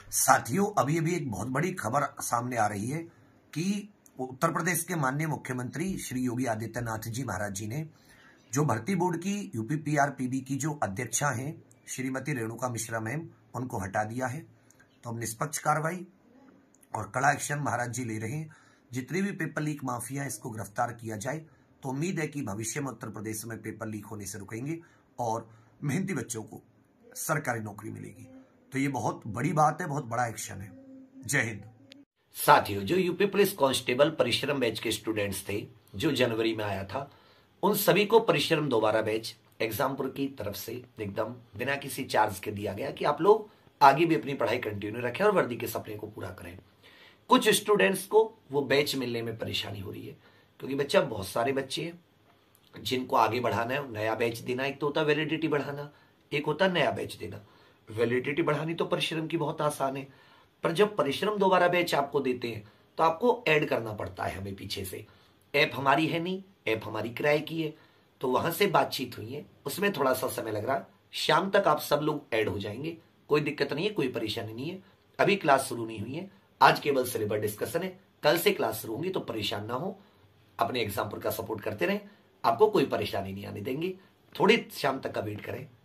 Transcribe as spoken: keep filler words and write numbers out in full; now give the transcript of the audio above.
साथियों, अभी अभी एक बहुत बड़ी खबर सामने आ रही है कि उत्तर प्रदेश के माननीय मुख्यमंत्री श्री योगी आदित्यनाथ जी महाराज जी ने जो भर्ती बोर्ड की यूपी पीआरपीबी की जो अध्यक्षा हैं श्रीमती रेणुका मिश्रा मैम, उनको हटा दिया है। तो अब निष्पक्ष कार्रवाई और कड़ा एक्शन महाराज जी ले रहे हैं। जितने भी पेपर लीक माफिया है इसको गिरफ्तार किया जाए तो उम्मीद है कि भविष्य में उत्तर प्रदेश में पेपर लीक होने से रुकेंगे और मेहनती बच्चों को सरकारी नौकरी मिलेगी। तो ये बहुत बड़ी बात है, बहुत बड़ा एक्शन है। जय हिंद। साथियों, जो यूपी पुलिस कांस्टेबल परिश्रम बैच के स्टूडेंट्स थे जो जनवरी में आया था, उन सभी को परिश्रम दोबारा बैच एग्जामपुर की तरफ से एकदम बिना किसी चार्ज के दिया गया कि आप लोग आगे भी अपनी पढ़ाई कंटिन्यू रखें और वर्दी के सपने को पूरा करें। कुछ स्टूडेंट्स को वो बैच मिलने में परेशानी हो रही है क्योंकि बच्चा बहुत सारे बच्चे हैं जिनको आगे बढ़ाना है, नया बैच देना। एक तो होता है वैलिडिटी बढ़ाना, एक होता है नया बैच देना। वैलिडिटी बढ़ानी तो परिश्रम की बहुत आसान है, पर जब परिश्रम दोबारा बैच आपको देते हैं तो आपको ऐड करना पड़ता है हमें पीछे से। ऐप हमारी है नहीं, ऐप हमारी किराए की है, तो वहां से बातचीत हुई है, उसमें थोड़ा सा समय लग रहा। शाम तक आप सब लोग ऐड हो जाएंगे, कोई दिक्कत नहीं है, कोई परेशानी नहीं है। अभी क्लास शुरू नहीं हुई है, आज केवल सिलेबस डिस्कशन है, कल से क्लास शुरू होंगी, तो परेशान ना हो, अपने एग्जाम पर का सपोर्ट करते रहें, आपको कोई परेशानी नहीं आने देंगे। थोड़ी शाम तक का वेट करें।